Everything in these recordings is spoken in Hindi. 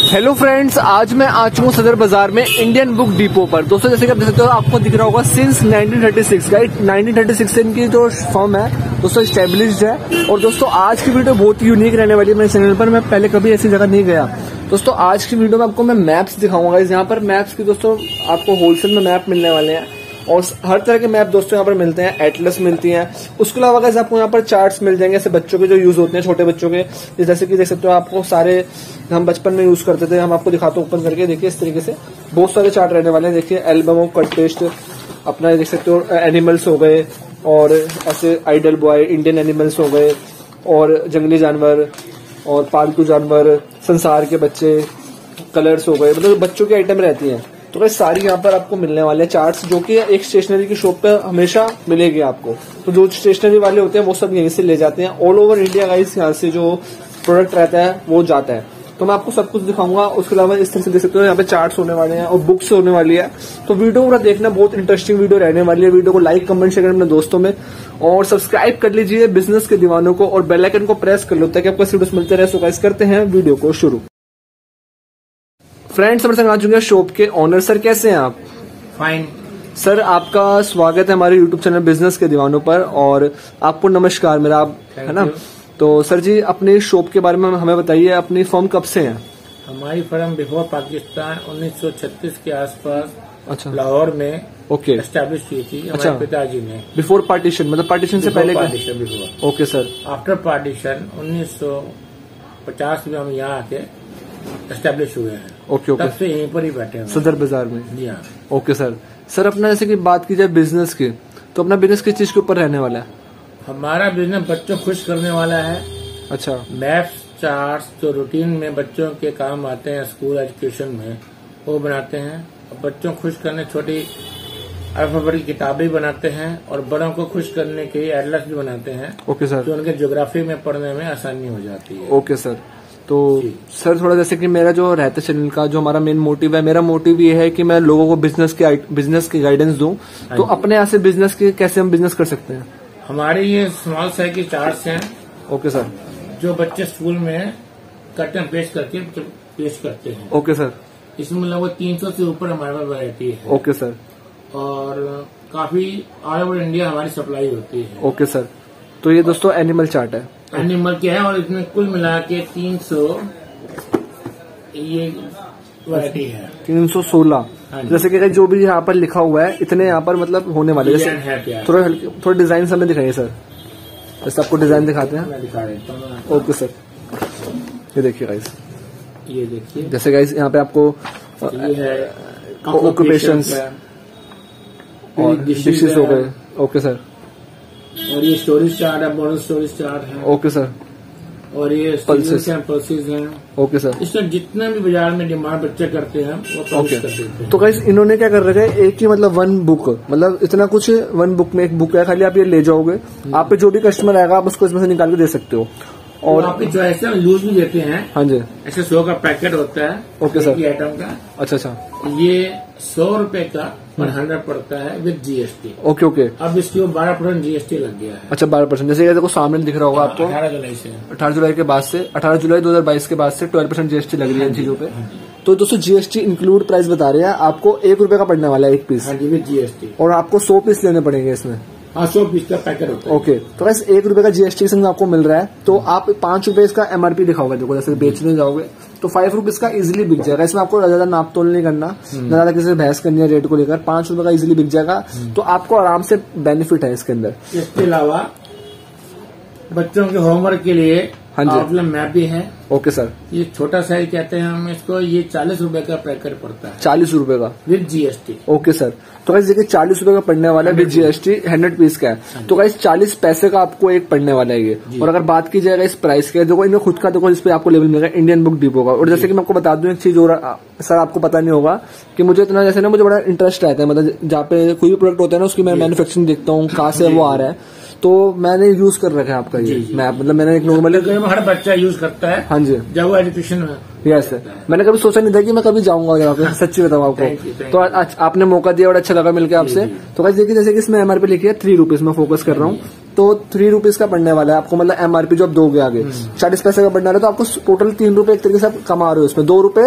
हेलो फ्रेंड्स, आज मैं आ चुका हूँ सदर बाजार में इंडियन बुक डिपो पर। दोस्तों जैसे कि आप देख सकते हो, आपको दिख रहा होगा सिंस 1936 राइट। 1936 से इनकी जो फर्म है दोस्तों स्टैब्लिश्ड है। और दोस्तों आज की वीडियो बहुत ही यूनिक रहने वाली है मेरे चैनल पर। मैं पहले कभी ऐसी जगह नहीं गया। दोस्तों आज की वीडियो में आपको मैं मैप्स दिखाऊंगा। यहाँ पर मैप्स की दोस्तों आपको होलसेल में मैप मिलने वाले हैं और हर तरह के मैप दोस्तों यहाँ पर मिलते हैं। एटलस मिलती हैं, उसके अलावा कैसे आपको यहाँ पर चार्ट्स मिल जाएंगे ऐसे बच्चों के जो यूज होते हैं, छोटे बच्चों के। जैसे कि देख सकते हो आपको सारे हम बचपन में यूज करते थे। हम आपको दिखाते हैं ओपन करके, देखिए इस तरीके से बहुत सारे चार्ट रहने वाले हैं। देखिए एल्बम ऑफ कट पेस्ट अपना देख सकते हो, एनिमल्स हो गए और ऐसे आइडल बॉय, इंडियन एनिमल्स हो गए और जंगली जानवर और पालतू जानवर, संसार के बच्चे, कलर्स हो गए, मतलब बच्चों की आइटम रहती हैं। तो भाई सारी यहाँ पर आपको मिलने वाले हैं चार्ट्स, जो कि एक स्टेशनरी की शॉप पे हमेशा मिलेगी आपको। तो जो स्टेशनरी वाले होते हैं वो सब यहीं से ले जाते हैं। ऑल ओवर इंडिया गाइस यहाँ से जो प्रोडक्ट रहता है वो जाता है। तो मैं आपको सब कुछ दिखाऊंगा। उसके अलावा इस तरह से देख सकते हो यहाँ पे चार्ट्स होने वाले हैं और बुक्स होने वाली है। तो वीडियो पूरा देखना, बहुत इंटरेस्टिंग वीडियो रहने वाली है। वीडियो को लाइक कमेंट शेयर अपने दोस्तों में और सब्सक्राइब कर लीजिए बिजनेस के दीवानों को, और बेल आइकन को प्रेस कर लो ताकि आपको वीडियोस मिलते रहे। सो गाइस करते हैं वीडियो को शुरू। फ्रेंड्स हमारे संग आ चुके हैं शॉप के ऑनर। सर कैसे हैं आप? फाइन सर, आपका स्वागत है हमारे यूट्यूब चैनल बिजनेस के दीवानों पर। और आपको नमस्कार मेरा, आप है ना। तो सर जी अपनी शॉप के बारे में हमें बताइए, अपनी फर्म कब से है? हमारी फर्म बिफोर पाकिस्तान 1936 के आसपास अच्छा, लाहौर में ओके एस्टेब्लिश की थी अच्छा। हमारे पिताजी ने। बिफोर पार्टीशन, मतलब पार्टीशन से पहले? Partition before. Okay sir. After partition 1950 में हम यहाँ आके एस्टेब्लिश हुए हैं। ओके ओके, तब से यहीं पर ही बैठे हैं सदर बाजार में। जी हाँ। Okay sir. सर अपना जैसे कि बात की जाए बिजनेस की, तो अपना बिजनेस किस चीज के ऊपर रहने वाला है? हमारा बिजनेस बच्चों को खुश करने वाला है। अच्छा, मैप्स चार्ट्स जो रूटीन में बच्चों के काम आते हैं स्कूल एजुकेशन में, वो बनाते हैं। और बच्चों को खुश करने छोटी अल्फाबेट की किताबें बनाते हैं और बड़ों को खुश करने के एटलस भी बनाते हैं। Okay sir. जो उनके ज्योग्राफी में पढ़ने में आसानी हो जाती है। Okay sir. तो सर थोड़ा जैसे कि मेरा जो रहता है चैनल का, जो हमारा मेन मोटिव है, मेरा मोटिव ये है कि मैं लोगों को बिजनेस की गाइडेंस दूं। तो अपने यहाँ से बिजनेस के कैसे हम बिजनेस कर सकते हैं? हमारे ये स्मॉल साइज के चार्ट्स हैं। Okay sir. जो बच्चे स्कूल में कट एंड पेस्ट करके पेश करते हैं। Okay sir. इसमें लगभग 300 से ऊपर हमारे पास वैरायटी है। Okay sir. और काफी ऑल ओवर इंडिया हमारी सप्लाई होती है। Okay sir. तो ये दोस्तों एनिमल चार्ट है, एनिमल के है और इसमें कुल मिला के 300 ये वैरायटी है। 316। हाँ, जैसे कि जो भी यहाँ पर लिखा हुआ है इतने यहाँ पर मतलब होने वाले। डिजाइन है प्यार। थोड़ा डिजाइन हमें दिखाइए सर, जैसे आपको डिजाइन दिखाते हैं। मैं दिखा देता हूँ। Okay sir. ये देखिए गाइस, ये देखिए जैसे गाइस यहाँ पे आपको ये है ऑक्यूपेशंस और डिशेस हो गए। Okay sir. और ये स्टोरेज चार्ट है, बोनस स्टोरेज चार्ट है। Okay sir. और ये पल्सेस हैं। Okay sir. इसमें जितने भी बाजार में डिमांड बच्चे करते हैं वो पब्लिश कर देते हैं। तो गाइस इन्होंने क्या कर रखा है, एक ही मतलब वन बुक, मतलब इतना कुछ वन बुक में एक बुक है, खाली आप ये ले जाओगे, आप पे जो भी कस्टमर आएगा आप उसको इसमें से निकाल के दे सकते हो। और आपकी चॉइस है, लूज भी देते हैं। हाँ जी। ऐसे 100 का पैकेट होता है। Okay sir. एक आइटम का। अच्छा अच्छा। ये 100 रुपए का 100 पड़ता है विद जीएसटी। Okay okay. अब इसके 12% जीएसटी लग गया है। अच्छा 12%। जैसे ये देखो सामने दिख रहा होगा आपको, 18 जुलाई से 18 जुलाई के बाद से 18 जुलाई 2022 के बाद से 12% जीएसटी लग रही है इन चीजों पे। तो दोस्तों जीएसटी इंक्लूड प्राइस बता रहे हैं आपको, 1 रुपए का पड़ने वाला है एक पीस। हाँ जी विद जीएसटी। और आपको 100 पीस लेने पड़ेंगे इसमें। हाँ 100 पीस का पैकेट होता है। ओके। तो बस 1 रुपए का जीएसटी संग आपको मिल रहा है। तो आप 5 रुपए इसका एमआरपी दिखा होगा, देखो जैसे बेचने जाओगे तो 5 रुपीज का इजीली बिक जाएगा। इसमें आपको ज्यादा नाप तोल नहीं करना, ज्यादा किसी से बहस करनी है रेट को लेकर। 5 रुपए का इजीली बिक जाएगा। तो आपको आराम से बेनिफिट है इसके अंदर। इसके अलावा बच्चों के होमवर्क के लिए हाँ जी आउटलाइन मैप भी है। Okay sir. ये छोटा साइज कहते हैं हम इसको। ये 40 रुपए का पैकेट पड़ता है 40 रुपए का विद जीएसटी। Okay sir. तो गाइस देखिए 40 रुपए का पड़ने वाला है विद जीएसटी, 100 पीस का है। तो गाइस 40 पैसे का आपको एक पड़ने वाला है ये। और अगर बात की जाएगा इस प्राइस के, देखो इनमें खुद का देखो इस पे आपको लेवल मिलेगा इंडियन बुक डिपो का। और जैसे कि मैं आपको बता दूं एक चीज, और सर आपको पता नहीं होगा कि मुझे इतना जैसे ना मुझे बड़ा इंटरेस्ट रहता है, मतलब जहाँ पे कोई भी प्रोडक्ट होता है ना उसकी मैं मैन्युफैक्चरिंग देखता हूँ कहाँ से वो आ रहा है। तो मैंने यूज कर रखा है आपका ये मैप, मतलब मैंने एक नॉर्मली हर बच्चा यूज करता है। हाँ जी जब वो एजुकेशन में। Yes sir. मैंने कभी सोचा नहीं था कि मैं कभी जाऊंगा यहाँ पे, सच्ची बताऊँ आपको। तो आपने मौका दिया और अच्छा लगा मिलकर आपसे। तो गाइस देखिए जैसे कि इसमें एमआरपी लिखी है 3 रुपीज, मैं फोकस कर रहा हूँ तो 3 रुपीज का पड़ने वाला है आपको, मतलब MRP जो आप दोगे आगे 40 पैसे का पड़ने वाला है, तो आपको टोटल 3 रुपए एक तरीके से आप कमा रहे हो इसमें, 2 रुपए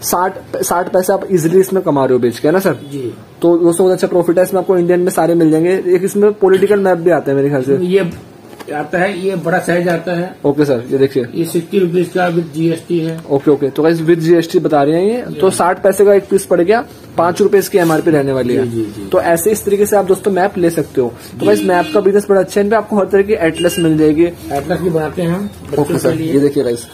60 पैसे आप इजिली इसमें कमा रहे हो बेच के, है ना सर जी। तो दोस्तों बहुत अच्छा प्रॉफिट है इसमें, आपको इंडियन में सारे मिल जाएंगे। एक इसमें पॉलिटिकल मैप भी आता है मेरे ख्याल से, ये आता है, ये बड़ा साइज आता है। ओके सर, ये देखिए ये 60 रुपीज का विद GST है। ओके, तो गाइस विद GST बता रहे हैं ये, तो 60 पैसे का एक पीस पड़ गया, 5 रुपए इसकी MRP रहने वाली है। जी। तो ऐसे इस तरीके से आप दोस्तों मैप ले सकते हो। तो गाइस मैप का बिजनेस बड़ा अच्छा है, इन पे आपको हर तरह की एटलस मिल जाएगी। एटलस भी बनाते हैं हम। ओके सर, ये देखिए गाइस,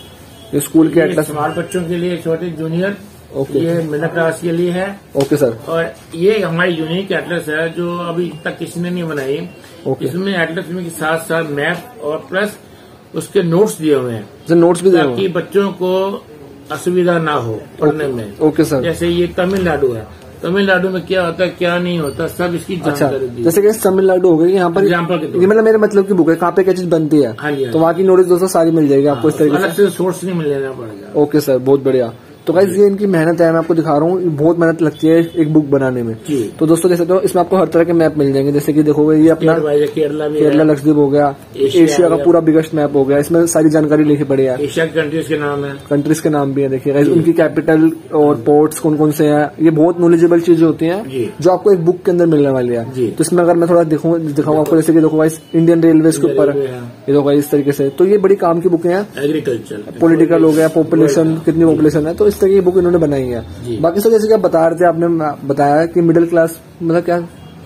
ये स्कूल के एटलस स्मॉल बच्चों के लिए, छोटे जूनियर, ओके, ये मिडिल क्लास के लिए है। ओके सर, और ये हमारी यूनिक एटलस है जो अभी तक किसी ने नहीं बनाई। इसमें एटलस में के साथ साथ मैप और प्लस उसके नोट्स दिए हुए हैं, नोट्स भी दिए हुए हैं ताकि बच्चों को असुविधा ना हो पढ़ने में। ओके सर, जैसे ये तमिलनाडु है, तमिलनाडु में क्या होता है क्या नहीं होता सब इसकी जानकारी दी। जैसे कि तमिलनाडु हो गई, यहाँ पर ये मतलब मेरे मतलब की बुक है, कहाँ पे क्या चीज बनती है। हाँ जी, तो वहाँ की नॉलेज दोस्तों सारी मिल जाएगी आपको इस तरीके अलग से सोर्स नहीं मिल लेना पड़ेगा। ओके सर, बहुत बढ़िया। तो गाइस ये इनकी मेहनत है, मैं आपको दिखा रहा हूँ, बहुत मेहनत लगती है एक बुक बनाने में। तो दोस्तों देख सकते हो इसमें आपको हर तरह के मैप मिल जाएंगे, जैसे कि देखोगे ये अपना केरला लक्षद्वीप हो गया, एशिया का पूरा बिगेस्ट मैप हो गया, इसमें सारी जानकारी लिखी पड़ी है। एशिया कंट्रीज के नाम है, कंट्रीज के नाम भी है, देखिए उनकी कैपिटल और पोर्ट्स कौन कौन से हैं, ये बहुत नॉलेजेबल चीजें होती हैं जो आपको एक बुक के अंदर मिलने वाली है। तो इसमें अगर मैं थोड़ा दिखाऊँ आपको, जैसे कि देखो गाइस इंडियन रेलवे के ऊपर ये देखो इस तरीके से, तो ये बड़ी काम की बुकें हैं। एग्रीकल्चर, पॉलिटिकल हो गया, पॉपुलेशन कितनी पॉपुलेशन है, तो इस तरह की बुक इन्होंने बनाई है। बाकी सर जैसे कि आप बता रहे थे, आपने बताया कि मिडिल क्लास मतलब क्या,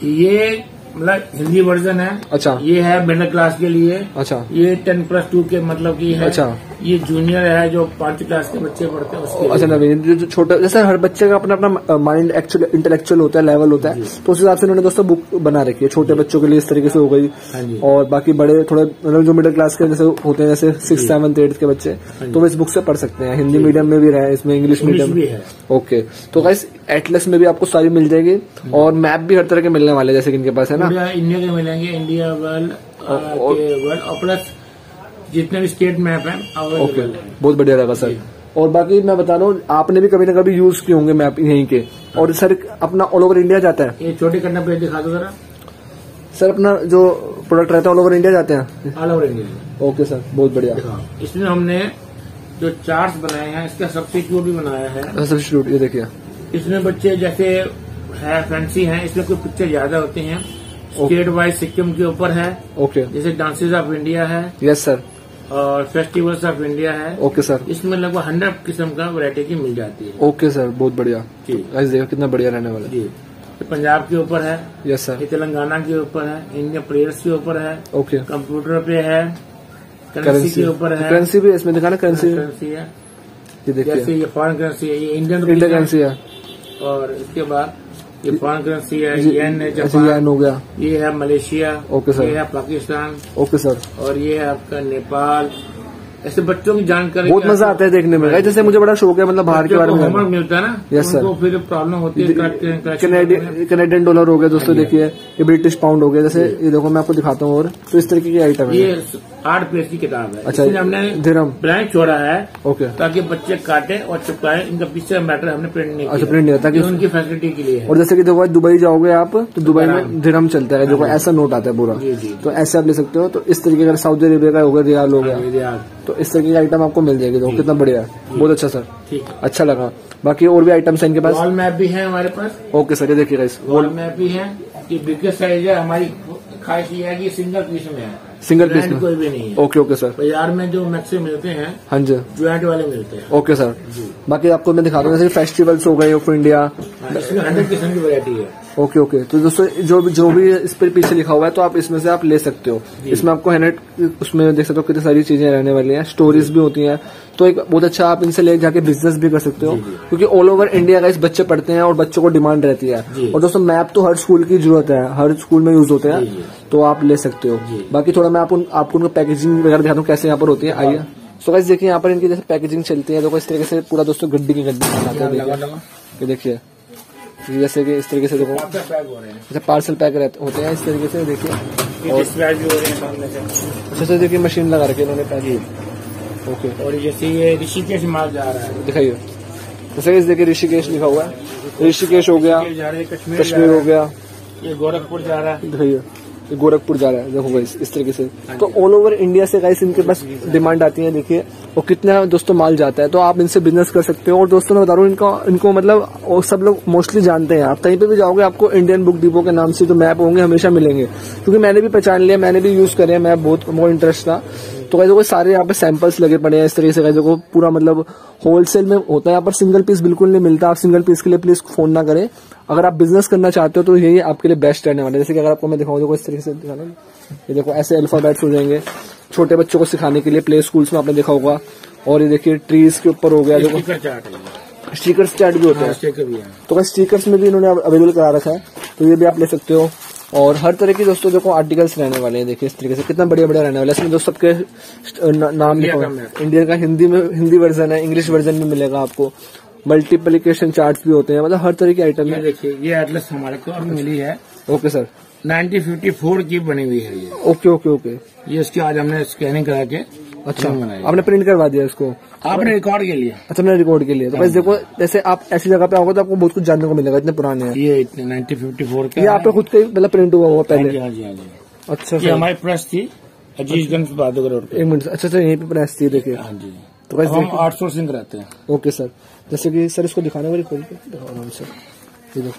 ये मतलब हिंदी वर्जन है। अच्छा, ये है मिडिल क्लास के लिए। अच्छा, ये 10+2 के मतलब की है। अच्छा, ये जूनियर है जो 5th क्लास के बच्चे पढ़ते हैं उसके। अच्छा नवीन, जो छोटा, जैसे हर बच्चे का अपना अपना माइंड एक्चुअली इंटेलेक्चुअल होता है, लेवल होता है, तो उस हिसाब से उन्होंने दोस्तों बुक बना रखी है। छोटे बच्चों के लिए इस तरीके से हो गई, और बाकी बड़े थोड़े मतलब जो मिडिल क्लास के जैसे होते हैं, जैसे 6th 7th 8th के बच्चे, तो वो इस बुक से पढ़ सकते हैं। हिंदी मीडियम में भी रहे, इसमें इंग्लिश मीडियम भी है। ओके, तो गाइस एटलस में भी आपको सारी मिल जाएगी, और मैप भी हर तरह के मिलने वाले जैसे कि इनके पास है ना, इंडिया के मिलेंगे, इंडिया वर्ल्ड और प्लस जितने भी स्टेट मैप है। ओके, बहुत बढ़िया लगा सर। और बाकी मैं बता रहा हूँ, आपने भी कभी ना कभी यूज किए होंगे मैप यहीं के, और सर अपना ऑल ओवर इंडिया जाता है। ये छोटे करना पेज दिखा दो जरा सर, अपना जो प्रोडक्ट रहता है ऑल ओवर इंडिया जाते हैं। All over India. Okay sir, बहुत बढ़िया। इसमें हमने जो चार्ट्स बनाए हैं, इसका सब्स्टिट्यूट भी बनाया है। सब्स्टिट्यूट, ये देखिए, इसमें बच्चे जैसे है फैंसी हैं, इसमें कोई पिक्चर ज्यादा होती हैं, स्टेट वाइज सिक्किम के ऊपर है। ओके, जैसे डांसेज ऑफ इंडिया है। यस सर, और फेस्टिवल्स ऑफ इंडिया है। ओके सर, इसमें लगभग 100 किस्म का वैरायटी की मिल जाती है। ओके सर, बहुत बढ़िया जी। देखो कितना बढ़िया रहने वाला जी। ये पंजाब के ऊपर है। Yes sir. ये तेलंगाना के ऊपर है, इंडियन प्लेयर्स के ऊपर है। ओके, कंप्यूटर पे है, करेंसी के ऊपर है। करेंसी भी इसमें दिखाना, करेंसी है। ये देखिए, जैसे ये फॉरेन करेंसी है, ये इंडियन करेंसी है। और इसके बाद ये फॉरेन करेंसी है, येन है, जापान हो गया, ये है मलेशिया। Okay sir. ये है पाकिस्तान। Okay sir. और ये है आपका नेपाल। ऐसे बच्चों की जानकारी बहुत मजा आता है देखने में। जैसे मुझे बड़ा शौक है, मतलब बाहर के बारे में होमवर्क मिलता है ना। Yes sir. उनको फिर प्रॉब्लम होती है। कैनेडियन डॉलर हो गया दोस्तों, देखिए ये ब्रिटिश पाउंड हो गया। जैसे ये देखो मैं आपको दिखाता हूँ, और तो इस तरीके की आइटम है। ये 8 पेज की किताब है। अच्छा, हमने दिरहम ब्लैंक छोड़ा है। ओके, ताकि बच्चे काटे और चिपकाए, इनका पीछे मैटर हमने प्रिंट नहीं किया। अच्छा, प्रिंट नहीं, ताकि उनकी फैसिलिटी के लिए। और जैसे कि देखो दुबई जाओगे आप, तो दुबई में दिरहम चलता है, जो ऐसा नोट आता है पूरा, तो ऐसे आप ले सकते हो। तो इस तरीके का सऊदी अरेबिया का हो गया, रियाल हो गया, तो इस तरीके की आइटम आपको मिल जाएगी। देखो कितना बढ़िया है, बहुत अच्छा सर, अच्छा लगा। बाकी और भी आइटम्स है इनके पास। वॉल मैप भी है हमारे पास। ओके सर, ये देखिएगा, इस वॉल मैप भी है। ये बिगेस्ट साइज है। हमारी खास ये है कि सिंगल पीस में है, सिंगल पीस में कोई भी नहीं है। Okay, okay sir. बाजार में जो मैक्सी मिलते हैं, हाँ जी, ज्वाइंट वाले मिलते हैं। Okay sir. बाकी आपको मैं दिखा रहा हूँ, जैसे फेस्टिवल्स हो गए ऑफ इंडिया, इसमें 100 किस्म की वैरायटी है। Okay, okay. तो दोस्तों जो भी इस पर पीछे लिखा हुआ है, तो आप इसमें से आप ले सकते हो। इसमें आपको हैनेट, उसमें देख सकते हो कितनी सारी चीजें रहने वाली हैं, स्टोरीज भी होती हैं। तो एक बहुत अच्छा, आप इनसे ले जाके बिजनेस भी कर सकते हो, क्योंकि ऑल ओवर इंडिया का इस बच्चे पढ़ते हैं और बच्चों को डिमांड रहती है। और दोस्तों मैप तो हर स्कूल की जरूरत है, हर स्कूल में यूज होते हैं, तो आप ले सकते हो। बाकी थोड़ा मैं आपको उनका पैकेजिंग वगैरह दिखाता हूँ कैसे यहाँ पर होती है। आइए। सो गाइस देखिए, यहाँ पर इनकी जैसे पैकेजिंग चलती है, देखो इस तरीके से पूरा दोस्तों गड्डी की गड्डी बनाते हैं। ये देखिए, जैसे कि इस तरीके से देखो, जैसे पार्सल पैक होते हैं इस तरीके से, देखिए। और अच्छा सर, देखिए मशीन लगा रखी है इन्होंने पैक। ओके। और जैसे ये ऋषिकेश माल जा रहा है, दिखाइए। जैसे देखिए ऋषिकेश लिखा हुआ है, ऋषिकेश हो गया, कश्मीर हो गया, ये गोरखपुर जा रहा है। दिखाइए। गोरखपुर जा रहा है, देखो गाइस इस तरीके से। तो ऑल ओवर इंडिया से गाइस इनके पास डिमांड आती है, देखिए, और कितना दोस्तों माल जाता है। तो आप इनसे बिजनेस कर सकते हो। और दोस्तों मैं बता रहा हूँ इनको मतलब और सब लोग मोस्टली जानते हैं। आप कहीं पे भी जाओगे आपको इंडियन बुक डिपो के नाम से जो मैप होंगे हमेशा मिलेंगे, क्योंकि मैंने भी पहचान लिया, मैंने भी यूज करे मैप, बहुत इंटरेस्ट था। तो गाइस देखो सारे यहाँ पे सैंपल्स लगे पड़े हैं इस तरीके से। गाइस देखो पूरा मतलब होलसेल में होता है यहाँ पर, सिंगल पीस बिल्कुल नहीं मिलता। आप सिंगल पीस के लिए प्लीज फोन ना करें। अगर आप बिजनेस करना चाहते हो तो यही आपके लिए बेस्ट रहने वाला है। जैसे कि अगर आपको मैं दिखाऊं, देखो इस तरीके से दिखाना, ये देखो ऐसे अल्फाबेट्स हो जाएंगे छोटे बच्चों को सिखाने के लिए, प्ले स्कूल्स में आपने देखा होगा। और ये देखिए ट्रीज के ऊपर हो गया, देखो स्टिकर्स चार्ट भी होते हैं। तो बस स्टिकर्स में भी इन्होंने अवेलेबल करा रखा है, तो ये भी आप ले सकते हो। और हर तरह की दोस्तों देखो आर्टिकल्स रहने वाले हैं, देखिए इस तरीके से कितना बढ़िया बढ़िया रहने वाला है। इसमें दोस्तों सबके नाम लिखा हुआ है, इंडियन का हिंदी वर्जन है, इंग्लिश वर्जन भी मिलेगा आपको। मल्टीप्लिकेशन चार्ट्स भी होते हैं, मतलब हर तरह की आइटम है। देखिए ये एटलस हमारे को अब मिली है। ओके सर, 1954 की बनी हुई है ये। Okay okay okay. ये इसकी आज हमने स्कैनिंग करा के अच्छा आपने प्रिंट करवा दिया इसको? आपने रिकॉर्ड के लिए? अच्छा मैंने रिकॉर्ड के लिए। तो बस देखो जैसे आप ऐसी जगह पे आओगे तो आपको बहुत कुछ जानने को मिलेगा, इतने पुराने हैं ये। 1954 का ये आप पे खुद का मतलब प्रिंट हुआ हुआ पहले? हाँ जी हाँ जी। अच्छा ये हमारी प्रेस थी अजीजगंज बहादुर रोड पे। एक मिनट, अच्छा यहीं पे प्रेस थी, देखिए। हाँ जी। तो बस हम आउटसोर्सिंग कराते हैं। ओके सर, जैसे कि सर इसको दिखाने वाली खोल के दिखाओ आराम से। ये देखो,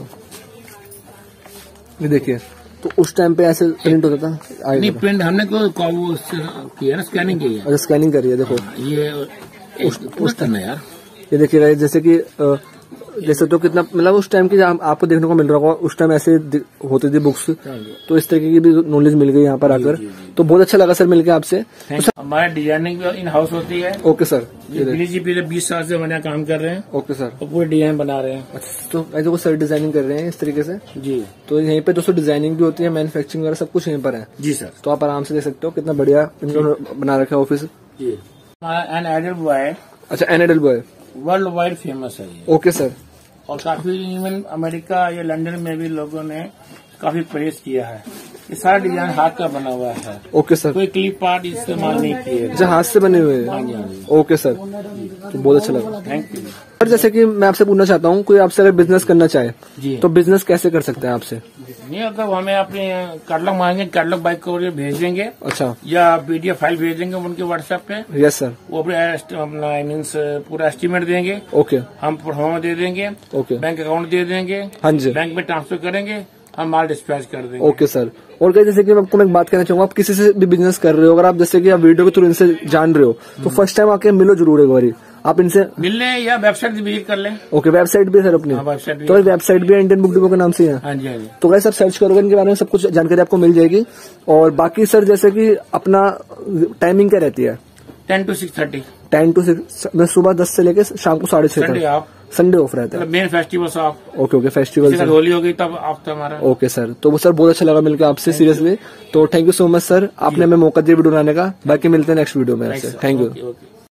ये देखिए, तो उस टाइम पे ऐसे प्रिंट होता था? नहीं प्रिंट हमने को किया ना, स्कैनिंग की है। अच्छा स्कैनिंग करी है, देखो ये उस टाइम यार। ये देखिए जैसे कि जैसे तो कितना मतलब उस टाइम की आपको देखने को मिल रहा होगा, उस टाइम ऐसे होती थी बुक्स। तो इस तरीके की भी नॉलेज मिल गई यहाँ पर आकर, तो बहुत अच्छा लगा सर मिलकर आपसे। हमारी डिजाइनिंग भी इन हाउस होती है। ओके सर, दिल्ली जी पिछले 20 साल से हमारे काम कर रहे हैं। ओके सर, तो पूरे डिजाइन बना रहे हैं। अच्छा तो ऐसे वो सर डिजाइनिंग कर रहे हैं इस तरीके से जी। तो यहीं पे दोस्तों डिजाइनिंग भी होती है, मैन्युफैक्चरिंग वगैरह सब कुछ यहीं पर है जी सर। तो आप आराम से देख सकते हो कितना बढ़िया इन्होंने बना रखा है ऑफिस जी। An idol boy. अच्छा an idol boy world wide famous है ये। Okay sir. और काफी इवन अमेरिका या लंदन में भी लोगों ने काफी प्रेस किया है। ये सारा डिजाइन हाथ का बना हुआ है। Okay sir. कोई क्लिप पार्ट इस्तेमाल नहीं किए। अच्छा हाथ से बने हुए हैं? ओके सर, तो बहुत अच्छा लगा, थैंक यू। और जैसे कि मैं आपसे पूछना चाहता हूँ, कोई आपसे अगर बिजनेस करना चाहे जी तो बिजनेस कैसे कर सकते हैं आपसे? नहीं अगर हमें अपने कैटलॉग मांगेंगे, कैटलॉग बाइक को भेज देंगे। अच्छा। या PDF फाइल भेज देंगे उनके व्हाट्सएप पे। Yes sir. वो अपना मीन्स पूरा एस्टीमेट देंगे। ओके। हम परफॉर्मा दे देंगे। ओके। बैंक अकाउंट दे देंगे। हाँ जी। बैंक में ट्रांसफर करेंगे, हम माल डिस्पैच कर देंगे। Okay sir. और क्या जैसे कि मैं आपको एक बात कहना चाहूंगा, आप किसी से भी बिजनेस कर रहे हो, अगर आप जैसे कि आप वीडियो के थ्रू इनसे जान रहे हो तो फर्स्ट टाइम आके मिलो जरूर एक बारी, आप इनसे मिलने या वेबसाइट विजिट कर लें। ओके, वेबसाइट भी है सर अपनी? वेबसाइट भी। तो वेबसाइट भी इंडियन बुक डिपो के नाम से है? हाँ जी हाँ जी। तो वैसे आप सर्च करोगे इनके बारे में सब कुछ जानकारी आपको मिल जाएगी। और बाकी सर जैसे कि अपना टाइमिंग क्या रहती है? 10 to 6:30। 10 to 6, सुबह 10 से लेके शाम को 6:30 तक। संडे ऑफ रहता है? Main festival off. Okay okay, festival Holi होगी तब ऑफ था हमारा। ओके सर, तो वो सर बहुत अच्छा लगा मिलकर आपसे सीरियसली। तो thank you so much sir, आपने हमें मौका दिया वीडियो बनाने का। बाकी मिलते हैं नेक्स्ट वीडियो में आपसे। Thank you.